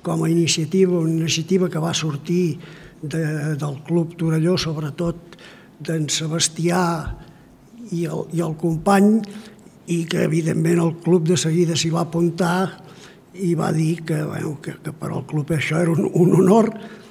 com a iniciativa, una iniciativa que va sortir del Club Torelló, sobretot d'en Sebastià i el company, i que evidentment el club de seguida s'hi va apuntar i va dir que per al club això era un honor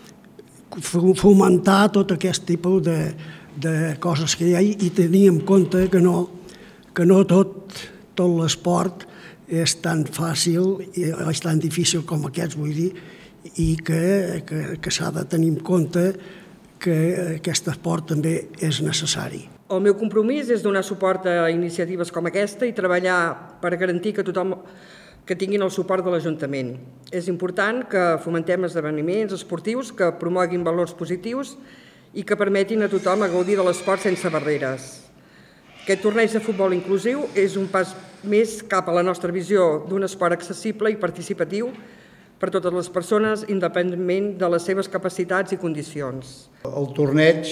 fomentar tot aquest tipus de coses que hi ha i tenir en compte que no tot l'esport és tan fàcil i és tan difícil com aquests, vull dir, i que s'ha de tenir en compte que aquest esport també és necessari. El meu compromís és donar suport a iniciatives com aquesta i treballar per garantir que tothom que tinguin el suport de l'Ajuntament. És important que fomentem esdeveniments esportius que promoguin valors positius i que permetin a tothom a gaudir de l'esport sense barreres. Aquest torneig de futbol inclusiu és un pas més cap a la nostra visió d'un esport accessible i participatiu per totes les persones, independentment de les seves capacitats i condicions. El torneig,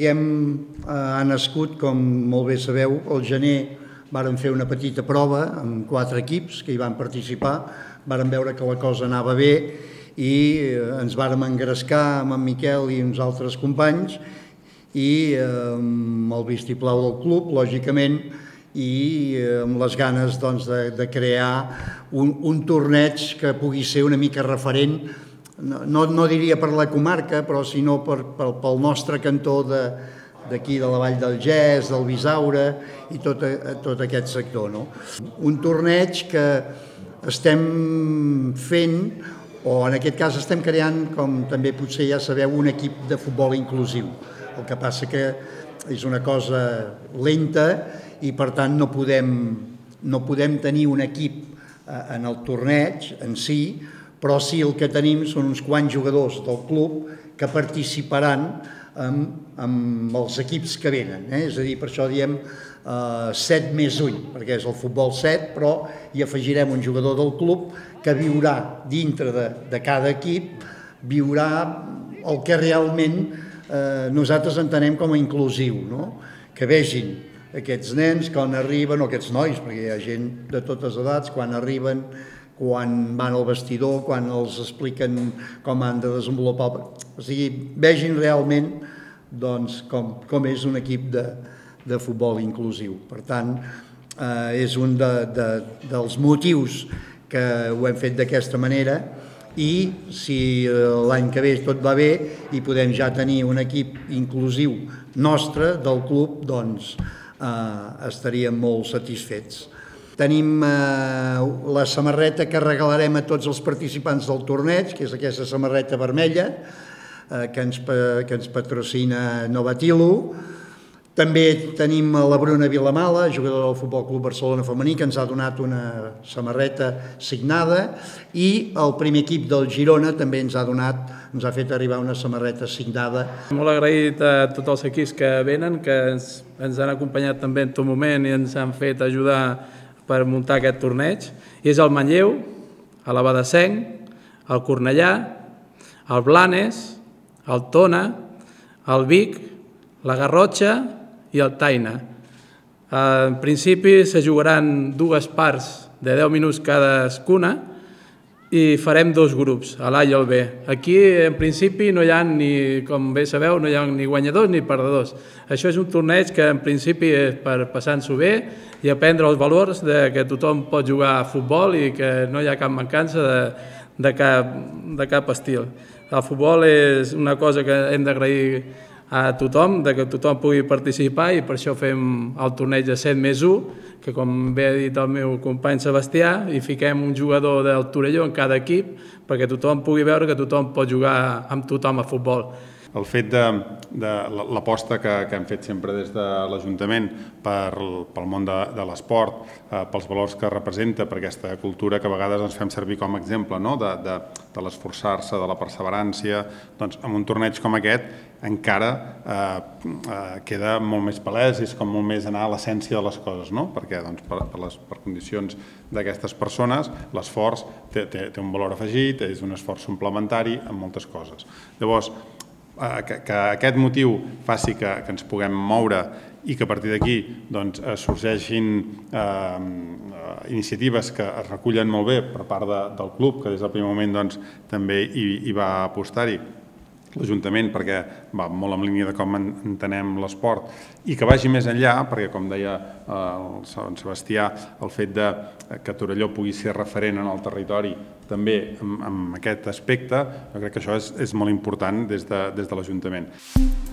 ha nascut, com molt bé sabeu, al gener vàrem fer una petita prova amb 4 equips que hi van participar, vàrem veure que la cosa anava bé i ens vàrem engrescar amb en Miquel i uns altres companys i amb el vistiplau del club, lògicament, i amb les ganes de crear un torneig que pugui ser una mica referent, no diria per la comarca, però sinó pel nostre cantó d'aquí de la Vall del Gès, del Bisaure i tot aquest sector. Un torneig que estem fent, o en aquest cas estem creant, com també potser ja sabeu, un equip de futbol inclusiu. El que passa que és una cosa lenta i per tant no podem tenir un equip en el torneig en si, però sí el que tenim són uns quants jugadors del club que participaran amb els equips que venen. És a dir, per això diem 7 més 1, perquè és el futbol 7, però hi afegirem un jugador del club que viurà dintre de cada equip, viurà el que realment nosaltres entenem com a inclusiu, que vegin aquests nens quan arriben, o aquests nois, perquè hi ha gent de totes edats, quan arriben, quan van al vestidor, quan els expliquen com han de desenvolupar. O sigui, vegin realment com és un equip de futbol inclusiu. Per tant, és un dels motius que ho hem fet d'aquesta manera i si l'any que ve tot va bé i podem ja tenir un equip inclusiu nostre del club, doncs estaríem molt satisfets. Tenim la samarreta que regalarem a tots els participants del torneig, que és aquesta samarreta vermella que ens patrocina Novatilo. També tenim la Bruna Vilamala, jugadora del Futbol Club Barcelona femení, que ens ha donat una samarreta signada, i el primer equip del Girona també ens ha fet arribar una samarreta signada. Molt agraït a tots els equips que venen, que ens han acompanyat també en tot moment i ens han fet ajudar per muntar aquest torneig. I és el Manlleu, el Badesenc, el Cornellà, el Blanes, el Tona, el Vic, la Garrotxa i el Taina. En principi se jugaran 2 parts de 10 minuts cadascuna i farem 2 grups, a l'A i el B. Aquí, en principi, no hi ha ni, com bé sabeu, no hi ha ni guanyadors ni perdedors. Això és un torneig que en principi és per passar-s'ho bé i aprendre els valors que tothom pot jugar a futbol i que no hi ha cap mancança de cap estil. El futbol és una cosa que hem d'agrair a tothom, que tothom pugui participar i per això fem el torneig de 7 més 1, que com bé ha dit el meu company Sebastià, hi fiquem un jugador del Torelló en cada equip perquè tothom pugui veure que tothom pot jugar amb tothom a futbol. El fet de l'aposta que hem fet sempre des de l'Ajuntament pel món de l'esport, pels valors que representa, per aquesta cultura que a vegades ens fem servir com a exemple de l'esforçar-se, de la perseverància, doncs amb un torneig com aquest encara queda molt més palès, és com molt més anar a l'essència de les coses, perquè per condicions d'aquestes persones l'esforç té un valor afegit, és un esforç suplementari en moltes coses. Llavors, que aquest motiu faci que ens puguem moure i que a partir d'aquí sorgeixin iniciatives que es recullen molt bé per part del club, que des del primer moment també hi va apostar-hi, l'Ajuntament, perquè va molt en línia de com entenem l'esport, i que vagi més enllà, perquè, com deia el Sebastià, el fet que Torelló pugui ser referent en el territori també en aquest aspecte, jo crec que això és molt important des de l'Ajuntament.